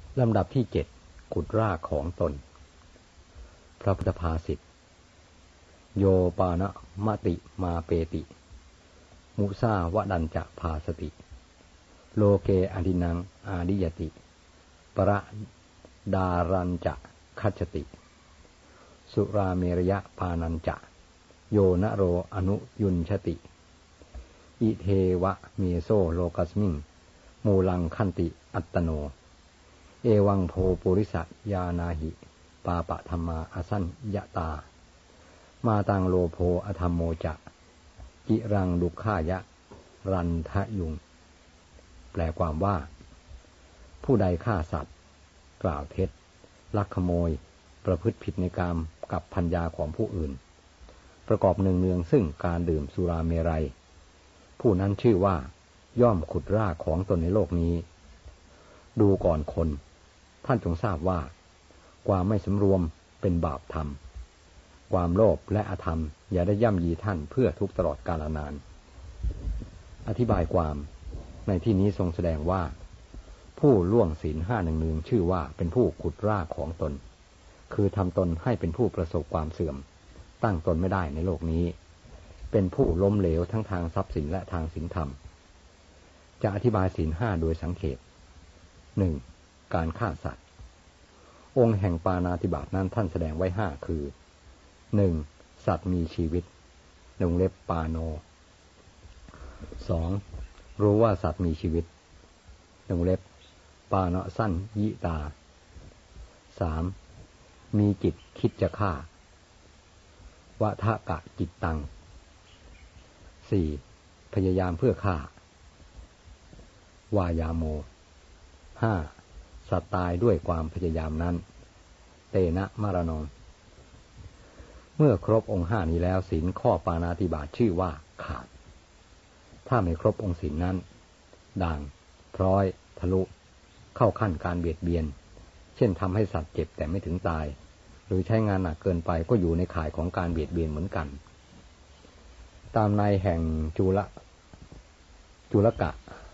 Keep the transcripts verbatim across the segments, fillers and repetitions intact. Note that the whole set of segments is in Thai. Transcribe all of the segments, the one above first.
ลำดับที่เจ็ดขุดรากของตนพระพุทธภาษิตโยปานะมติมาเปติมุสาวดัญจะภาสติโลเกอดินังอาดิยติปรดารัญจะคัจฉติสุราเมรยะปานัญจะโยนโรอนุยุญชติอิเทวะเมโซโลกัสมิงมูลังคันติอัตตโนเอวังโพปุริสยานาหิปาปะธรรมาอสัญญตามาตังโลโภอธรรมโมจะกิรังดุขายะรันทะยุงแปลความว่าผู้ใดฆ่าสัตว์กล่าวเท็จลักขโมยประพฤติผิดในกามกับภรรยาของผู้อื่นประกอบเนืองๆซึ่งการดื่มสุราเมรัยผู้นั้นชื่อว่าย่อมขุดรากของตนในโลกนี้ดูก่อนคนท่านจงทราบว่าความไม่สำรวมเป็นบาปธรรมความโลภและอธรรมอย่าได้ย่ำยีท่านเพื่อทุกตลอดกาลนานอธิบายความในที่นี้ทรงแสดงว่าผู้ล่วงศีลห้าหนึ่งหนึ่งชื่อว่าเป็นผู้ขุดรากของตนคือทำตนให้เป็นผู้ประสบความเสื่อมตั้งตนไม่ได้ในโลกนี้เป็นผู้ล้มเหลวทั้งทางทรัพย์สินและทางศีลธรรมจะอธิบายศีลห้าโดยสังเขปหนึ่งการฆ่าสัตว์องค์แห่งปาณาติบาตนั้นท่านแสดงไว้ห้าคือหนึ่งสัตว์มีชีวิตวงเล็บปาโนสองรู้ว่าสัตว์มีชีวิตวงเล็บปานะสั้นยิตาสามมีจิตคิดจะฆ่าวะทะกะจิตตังสี่พยายามเพื่อฆ่าวายาโมห้าสัตว์ตายด้วยความพยายามนั้นเตนะมรณงเมื่อครบองค์ห้านี้แล้วศีลข้อปาณาติบาตชื่อว่าขาดถ้าไม่ครบองค์ศีลนั้นด่างพร้อยทะลุเข้าขั้นการเบียดเบียนเช่นทำให้สัตว์เจ็บแต่ไม่ถึงตายหรือใช้งานหนักเกินไปก็อยู่ในข่ายของการเบียดเบียนเหมือนกันตามในแห่งจุลจุลกะ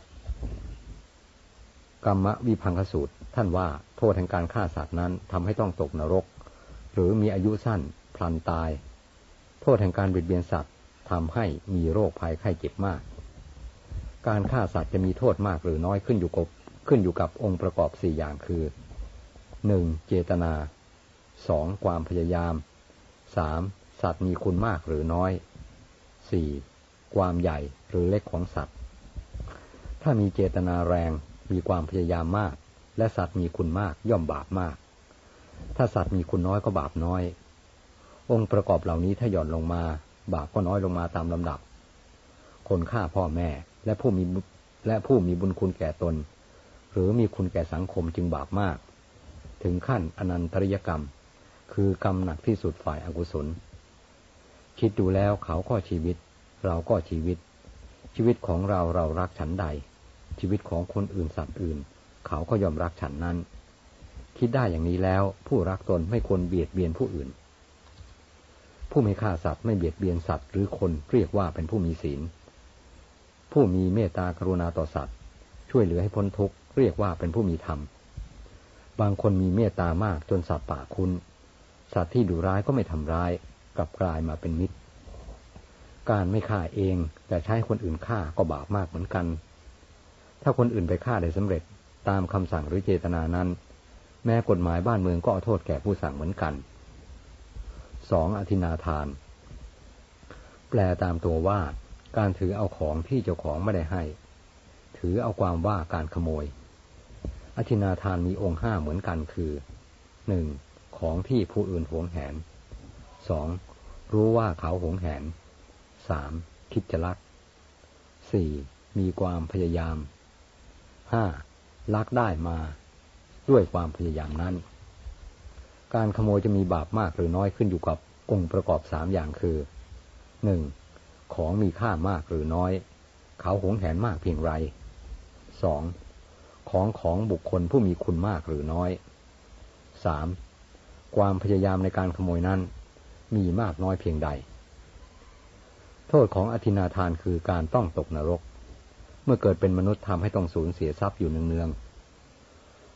กรรมวิพังคสูตรท่านว่าโทษแห่งการฆ่าสัตว์นั้นทำให้ต้องตกนรกหรือมีอายุสั้นพลันตายโทษแห่งการเบียดเบียนสัตว์ทำให้มีโรคภัยไข้เจ็บมากการฆ่าสัตว์จะมีโทษมากหรือน้อยขึ้นอยู่กับขึ้นอยู่กับองค์ประกอบสี่อย่างคือหนึ่งเจตนาสองความพยายามสามสัตว์มีคุณมากหรือน้อยสี่ความใหญ่หรือเล็กของสัตว์ถ้ามีเจตนาแรงมีความพยายามมากและสัตว์มีคุณมากย่อมบาปมากถ้าสัตว์มีคุณน้อยก็บาปน้อยองค์ประกอบเหล่านี้ถ้าหย่อนลงมาบาปก็น้อยลงมาตามลำดับคนฆ่าพ่อแม่และผู้มีและผู้มีบุญคุณแก่ตนหรือมีคุณแก่สังคมจึงบาปมากถึงขั้นอนันตริยกรรมคือกรรมหนักที่สุดฝ่ายอกุศลคิดดูแล้วเขาก็ชีวิตเราก็ชีวิตชีวิตของเราเรารักฉันใดชีวิตของคนอื่นสัตว์อื่นเขาก็ยอมรักฉันนั้นคิดได้อย่างนี้แล้วผู้รักตนไม่ควรเบียดเบียนผู้อื่นผู้ไม่ฆ่าสัตว์ไม่เบียดเบียนสัตว์หรือคนเรียกว่าเป็นผู้มีศีลผู้มีเมตตากรุณาต่อสัตว์ช่วยเหลือให้พ้นทุกข์เรียกว่าเป็นผู้มีธรรมบางคนมีเมตตามากจนสัตว์ป่าคุ้นสัตว์ที่ดุร้ายก็ไม่ทำร้ายกลับกลายมาเป็นมิตรการไม่ฆ่าเองแต่ใช้คนอื่นฆ่าก็บาปมากเหมือนกันถ้าคนอื่นไปฆ่าได้สำเร็จตามคำสั่งหรือเจตนานั้นแม้กฎหมายบ้านเมืองก็เอาโทษแก่ผู้สั่งเหมือนกันสองอธินาทานแปลตามตัวว่าการถือเอาของที่เจ้าของไม่ได้ให้ถือเอาความว่าการขโมยอธินาทานมีองค์ห้าเหมือนกันคือหนึ่งของที่ผู้อื่นหวงแหนสองรู้ว่าเขาหวงแหนสามคิดจะลักสี่มีความพยายามห้าลักได้มาด้วยความพยายามนั้นการขโมยจะมีบาปมากหรือน้อยขึ้นอยู่กับองค์ประกอบสามอย่างคือหนึ่งของมีค่ามากหรือน้อยเขาหวงแหนมากเพียงไรสองของของบุคคลผู้มีคุณมากหรือน้อยสามความพยายามในการขโมยนั้นมีมากน้อยเพียงใดโทษของอธินาทานคือการต้องตกนรกเมื่อเกิดเป็นมนุษย์ทำให้ต้องสูญเสียทรัพย์อยู่เนืองๆ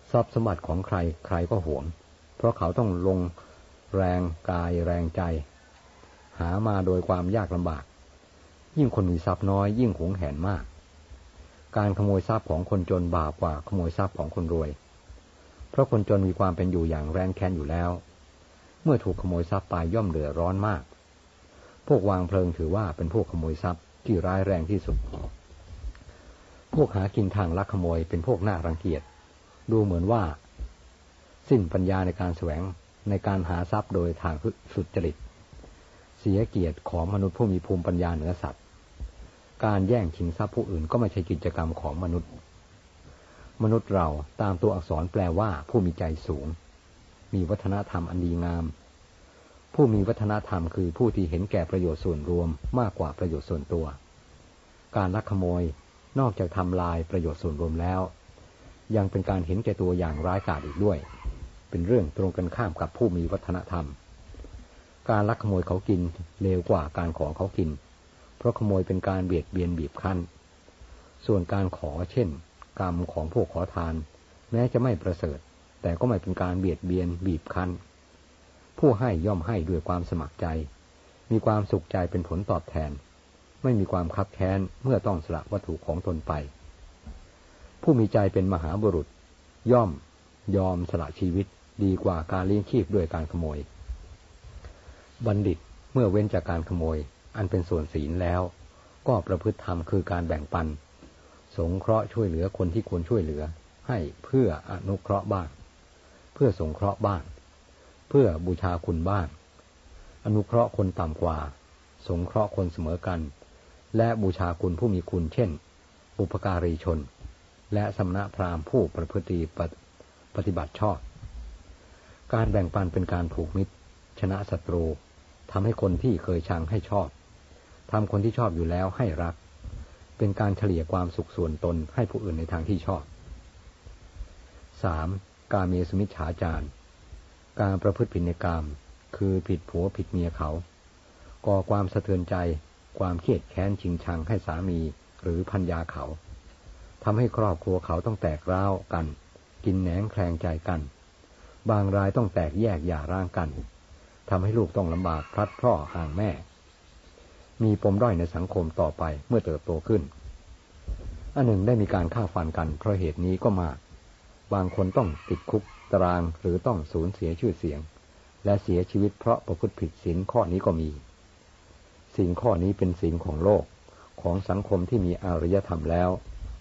ทรัพย์สมบัติของใครใครก็หวงเพราะเขาต้องลงแรงกายแรงใจหามาโดยความยากลำบากยิ่งคนมีทรัพย์น้อยยิ่งหวงแหนมากการขโมยทรัพย์ของคนจนบาปกว่าขโมยทรัพย์ของคนรวยเพราะคนจนมีความเป็นอยู่อย่างแร้นแค้นอยู่แล้วเมื่อถูกขโมยทรัพย์ไปย่อมเดือดร้อนมากพวกวางเพลิงถือว่าเป็นพวกขโมยทรัพย์ที่ร้ายแรงที่สุดพวกหากินทางลักขโมยเป็นพวกน่ารังเกียจดูเหมือนว่าสิ้นปัญญาในการแสวงในการหาทรัพย์โดยทางสุจริตเสียเกียรติของมนุษย์ผู้มีภูมิปัญญาเหนือสัตว์การแย่งชิงทรัพย์ผู้อื่นก็ไม่ใช่กิจกรรมของมนุษย์มนุษย์เราตามตัวอักษรแปลว่าผู้มีใจสูงมีวัฒนธรรมอันดีงามผู้มีวัฒนธรรมคือผู้ที่เห็นแก่ประโยชน์ส่วนรวมมากกว่าประโยชน์ส่วนตัวการลักขโมยนอกจากทำลายประโยชน์ส่วนรวมแล้วยังเป็นการเห็นแก่ตัวอย่างร้ายกาจอีกด้วยเป็นเรื่องตรงกันข้ามกับผู้มีวัฒนธรรมการลักขโมยเขากินเลวกว่าการขอเขากินเพราะขโมยเป็นการเบียดเบียนบีบคั้นส่วนการขอเช่นกรรมของพวกขอทานแม้จะไม่ประเสริฐแต่ก็ไม่เป็นการเบียดเบียนบีบคั้นผู้ให้ย่อมให้ด้วยความสมัครใจมีความสุขใจเป็นผลตอบแทนไม่มีความคับแค้นเมื่อต้องสละวัตถุของตนไปผู้มีใจเป็นมหาบุรุษย่อมยอมสละชีวิตดีกว่าการเลี้ยงชีพด้วยการขโมยบัณฑิตเมื่อเว้นจากการขโมยอันเป็นส่วนศีลแล้วก็ประพฤติธรรมคือการแบ่งปันสงเคราะห์ช่วยเหลือคนที่ควรช่วยเหลือให้เพื่ออนุเคราะห์บ้างเพื่อสงเคราะห์บ้างเพื่อบูชาคุณบ้างอนุเคราะห์คนต่ำกว่าสงเคราะห์คนเสมอกันและบูชาคุณผู้มีคุณเช่นบุพการีชนและสมณพราหมณ์ผู้ประพฤติปฏิบัติชอบการแบ่งปันเป็นการผูกมิตรชนะศัตรูทำให้คนที่เคยชังให้ชอบทำคนที่ชอบอยู่แล้วให้รักเป็นการเฉลี่ยความสุขส่วนตนให้ผู้อื่นในทางที่ชอบ สาม. กาเมสุมิจฉาจารการประพฤติผิดในกามคือผิดผัวผิดเมียเขาก่อความสะเทือนใจความเครียดแค้นชิงชังให้สามีหรือภรรยาเขาทำให้ครอบครัวเขาต้องแตกร้าวกันกินแหนงแคลงใจกันบางรายต้องแตกแยกหย่าร้างกันทำให้ลูกต้องลำบากพลัดพรากห่างแม่มีปมด้อยในสังคมต่อไปเมื่อเติบโตขึ้นอันหนึ่งได้มีการฆ่าฟันกันเพราะเหตุนี้ก็มากบางคนต้องติดคุกตารางหรือต้องสูญเสียชื่อเสียงและเสียชีวิตเพราะประพฤติผิดศีลข้อนี้ก็มีศีลข้อนี้เป็นศีลของโลกของสังคมที่มีอารยธรรมแล้ว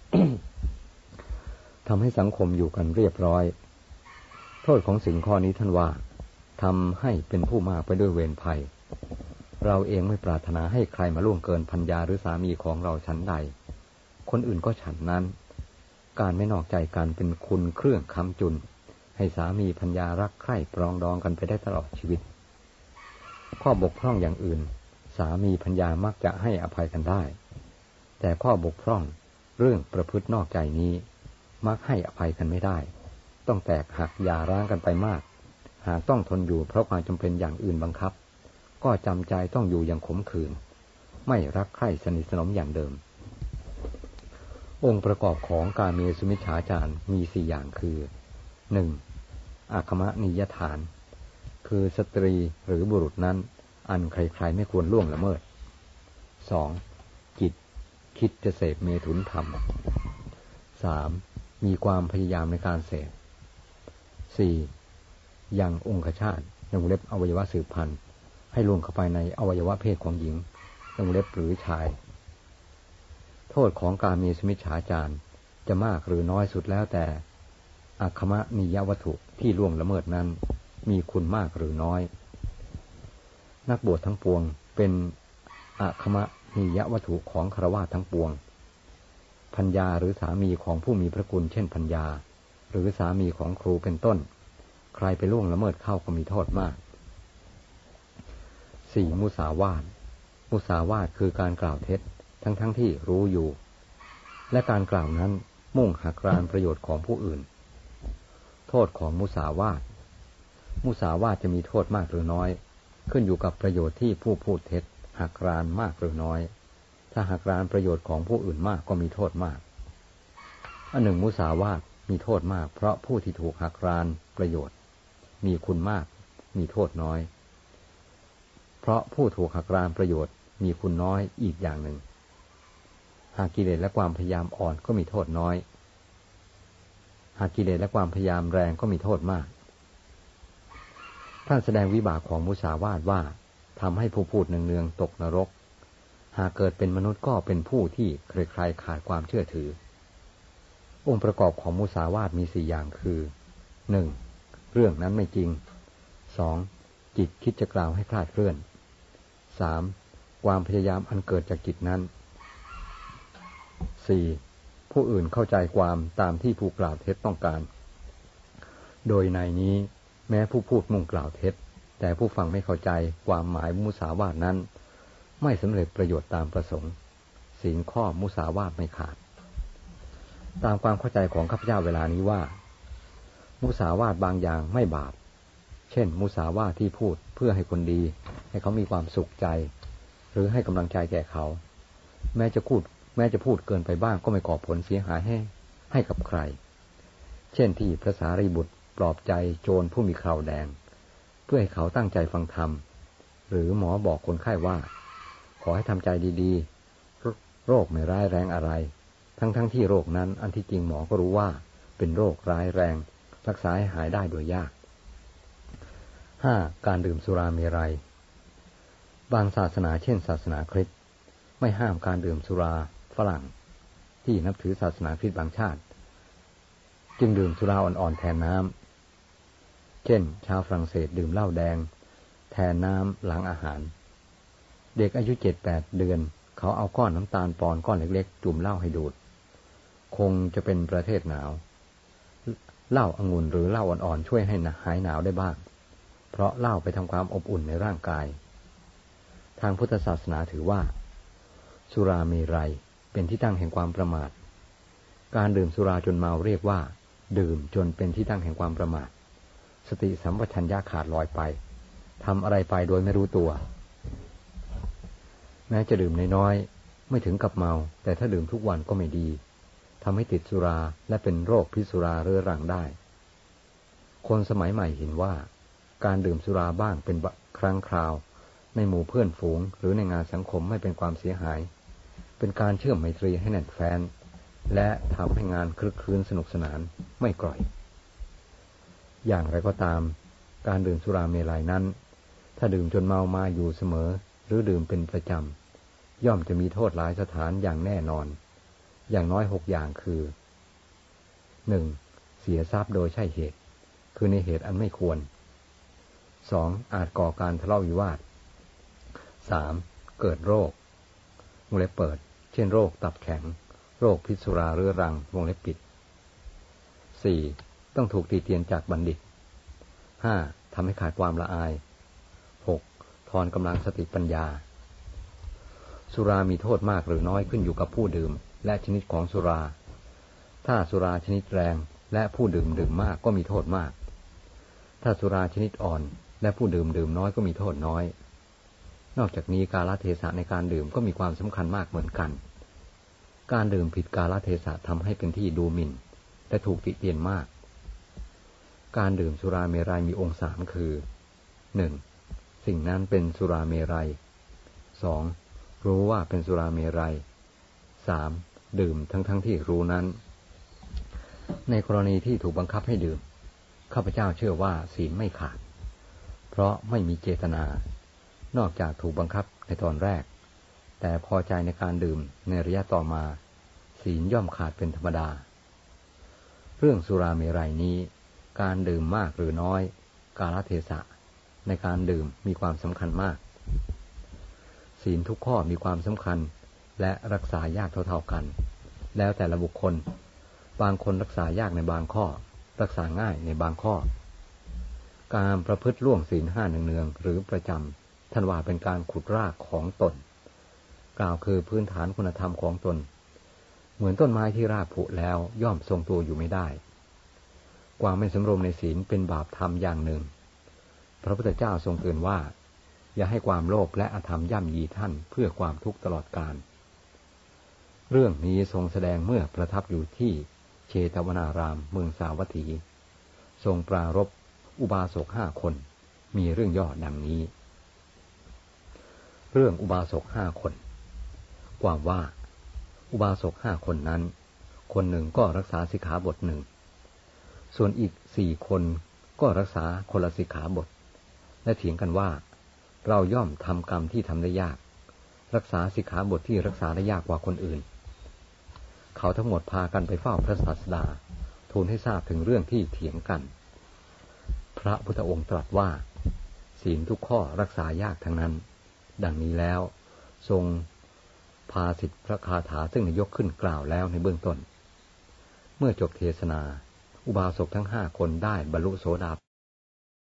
ทำให้สังคมอยู่กันเรียบร้อยโทษของศีลข้อนี้ท่านว่าทำให้เป็นผู้มากไปด้วยเวรภัยเราเองไม่ปรารถนาให้ใครมาล่วงเกินภรรยาหรือสามีของเราฉันใดคนอื่นก็ฉันนั้นการไม่นอกใจกันเป็นคุณเครื่องค้ำจุนให้สามีภรรยารักใคร่ปรองดองกันไปได้ตลอดชีวิตข้อบกพร่องอย่างอื่นสามีภรรยามักจะให้อภัยกันได้แต่ข้อบกพร่องเรื่องประพฤตินอกใจนี้มักให้อภัยกันไม่ได้ต้องแตกหักหย่าร้างกันไปมากหากต้องทนอยู่เพราะความจำเป็นอย่างอื่นบังคับก็จำใจต้องอยู่อย่างขมขื่นไม่รักใคร่สนิทสนมอย่างเดิมองค์ประกอบของกาเมสุมิจฉาจารมีสี่อย่างคือ หนึ่ง. อาคมนิยฐานคือสตรีหรือบุรุษนั้นอันใครๆไม่ควรล่วงละเมิด สอง. จิตคิดจะเสพเมถุนธรรม สาม. มีความพยายามในการเสพ สี่. ยังองคชาตยังเล็บอวัยวะสืบพันธุ์ให้ล่วงเข้าไปในอวัยวะเพศของหญิงยังเล็บหรือชายโทษของกาเมสุมิจฉาจารจะมากหรือน้อยสุดแล้วแต่อาคมนิยวัตถุที่ล่วงละเมิดนั้นมีคุณมากหรือน้อยนักบวชทั้งปวงเป็นอาคมนิยวัตถุของฆราวาสทั้งปวงภรรยาหรือสามีของผู้มีพระคุณเช่นภรรยาหรือสามีของครูเป็นต้นใครไปล่วงละเมิดเข้าก็มีโทษมาก สี่. มุสาวาทมุสาวาทคือการกล่าวเท็จทั้งๆ ท, ที่รู้อยู่และการกล่าวนั้นมุ่งหักรานประโยชน์ของผู้อื่นโทษของมุสาวาทมุสาวาทจะมีโทษมากหรือน้อยขึ้นอยู่กับประโยชน์ที่ผู้พูดเท็จหักรานมากหรือน้อยถ้าหักรานประโยชน์ของผู้อื่นมากก็มีโทษมากอันหนึ่งมุสาวาทมีโทษมากเพราะผู้ที่ถูกหักรานประโยชน์มีคุณมากมีโทษน้อยเพราะผู้ถูกหักรานประโยชน์มีคุณน้อยอีกอย่างหนึ่งหากกิเลสและความพยายามอ่อนก็มีโทษน้อยหากกิเลสและความพยายามแรงก็มีโทษมากท่านแสดงวิบากของมุสาวาทว่าทำให้ผู้พูดเนืองๆตกนรกหากเกิดเป็นมนุษย์ก็เป็นผู้ที่ใครๆขาดความเชื่อถือองค์ประกอบของมุสาวาทมีสี่อย่างคือหนึ่งเรื่องนั้นไม่จริงสองจิตคิดจะกล่าวให้คลาดเคลื่อนสามความพยายามอันเกิดจากจิตนั้นสี่ผู้อื่นเข้าใจความตามที่ผู้กล่าวเท็จต้องการโดยในนี้แม้ผู้พูดมุ่งกล่าวเท็จแต่ผู้ฟังไม่เข้าใจความหมายมุสาวาทนั้นไม่สำเร็จประโยชน์ตามประสงค์ศีลข้อมุสาวาทไม่ขาดตามความเข้าใจของข้าพเจ้าเวลานี้ว่ามุสาวาทบางอย่างไม่บาปเช่นมุสาวาทที่พูดเพื่อให้คนดีให้เขามีความสุขใจหรือให้กำลังใจแก่เขาแม้จะพูดแม้จะพูดเกินไปบ้างก็ไม่ก่อผลเสียหายให้ให้กับใครเช่นที่พระสารีบุตรปลอบใจโจรผู้มีเคราแดงเพื่อให้เขาตั้งใจฟังธรรมหรือหมอบอกคนไข้ว่าขอให้ทำใจดีๆโรคไม่ร้ายแรงอะไรทั้งๆ ท, ที่โรคนั้นอันที่จริงหมอก็รู้ว่าเป็นโรคร้ายแรงรักษาให้หายได้โดยยากห้าการดื่มสุราเมรัยบางศาสนาเช่นศาสนาคริสต์ไม่ห้ามการดื่มสุราฝรั่งที่นับถือศาสนาคริสต์บางชาติจึงดื่มสุราอ่อนๆแทนน้ำเช่นชาวฝรั่งเศสดื่มเหล้าแดงแทนน้ำหลังอาหารเด็กอายุเจ็ดแปดเดือนเขาเอาก้อนน้ำตาลปอนก้อนเล็กๆจุ่มเหล้าให้ดูดคงจะเป็นประเทศหนาวเหล้าองุ่นหรือเหล้าอ่อนๆช่วยให้หายหนาวได้บ้างเพราะเหล้าไปทำความอบอุ่นในร่างกายทางพุทธศาสนาถือว่าสุราเมรัยเป็นที่ตั้งแห่งความประมาทการดื่มสุราจนเมาเรียกว่าดื่มจนเป็นที่ตั้งแห่งความประมาทสติสัมปชัญญะขาดลอยไปทำอะไรไปโดยไม่รู้ตัวแม้จะดื่มน้อยๆไม่ถึงกับเมาแต่ถ้าดื่มทุกวันก็ไม่ดีทำให้ติดสุราและเป็นโรคพิษสุราเรื้อรังได้คนสมัยใหม่เห็นว่าการดื่มสุราบ้างเป็นครั้งคราวในหมู่เพื่อนฝูงหรือในงานสังคมไม่เป็นความเสียหายเป็นการเชื่อมไมตรีให้แน่นแฟ้นและทำให้งานคลึกคลื้นสนุกสนานไม่กร่อยอย่างไรก็ตามการดื่มสุราเมรัยนั้นถ้าดื่มจนเมามาอยู่เสมอหรือดื่มเป็นประจำย่อมจะมีโทษหลายสถานอย่างแน่นอนอย่างน้อยหกอย่างคือหนึ่งเสียทรัพย์โดยใช่เหตุคือในเหตุอันไม่ควรสองอาจก่อการทะเลาะวิวาทสามเกิดโรควงเล็บเปิดเช่นโรคตับแข็งโรคพิษสุราเรื้อรังวงเล็บปิดสี่ต้องถูกตีเตียนจากบัณฑิตห้าทำให้ขาดความละอายหกทอนกำลังสติปัญญาสุรามีโทษมากหรือน้อยขึ้นอยู่กับผู้ดื่มและชนิดของสุราถ้าสุราชนิดแรงและผู้ดื่มดื่มมากก็มีโทษมากถ้าสุราชนิดอ่อนและผู้ดื่มดื่มน้อยก็มีโทษน้อยนอกจากนี้กาลเทศะในการดื่มก็มีความสำคัญมากเหมือนกันการดื่มผิดกาลเทศะทำให้เป็นที่ดูหมิ่นและถูกติเตียนมากการดื่มสุราเมรัยมีองค์สามคือหนึ่งสิ่งนั้นเป็นสุราเมรัยสองรู้ว่าเป็นสุราเมรัยสามดื่มทั้งทั้งที่รู้นั้นในกรณีที่ถูกบังคับให้ดื่มข้าพเจ้าเชื่อว่าศีลไม่ขาดเพราะไม่มีเจตนานอกจากถูกบังคับในตอนแรกแต่พอใจในการดื่มในระยะต่อมาศีลย่อมขาดเป็นธรรมดาเรื่องสุราเมรัยนี้การดื่มมากหรือน้อยกาลเทศะในการดื่มมีความสำคัญมากศีลทุกข้อมีความสำคัญและรักษายากเท่าๆกันแล้วแต่ละบุคคลบางคนรักษายากในบางข้อรักษาง่ายในบางข้อการประพฤติล่วงศีลห้าเนืองๆหรือประจำท่านว่าเป็นการขุดรากของตนกล่าวคือพื้นฐานคุณธรรมของตนเหมือนต้นไม้ที่รากผุแล้วย่อมทรงตัวอยู่ไม่ได้ความไม่สำรวมในศีลเป็นบาปธรรมอย่างหนึ่งพระพุทธเจ้าทรงเตือนว่าอย่าให้ความโลภและอธรรมย่ำยีท่านเพื่อความทุกข์ตลอดกาลเรื่องนี้ทรงแสดงเมื่อประทับอยู่ที่เชตวนารามเมืองสาวัตถีทรงปรารภอุบาสกห้าคนมีเรื่องย่อดังนี้เรื่องอุบาสกห้าคนความว่าอุบาสกห้าคนนั้นคนหนึ่งก็รักษาสิกขาบทหนึ่งส่วนอีกสี่คนก็รักษาคนละสิกขาบทและเถียงกันว่าเราย่อมทำกรรมที่ทำได้ยากรักษาสิกขาบทที่รักษาได้ยากกว่าคนอื่นเขาทั้งหมดพากันไปเฝ้าพระศาสดาทูลให้ทราบถึงเรื่องที่เถียงกันพระพุทธองค์ตรัสว่าศีลทุกข้อรักษายากทั้งนั้นดังนี้แล้วทรงภาสิทธิพระคาถาซึ่งยกขึ้นกล่าวแล้วในเบื้องต้นเมื่อจบเทศนาอุบาสกทั้งห้าคนได้บรรลุโสดา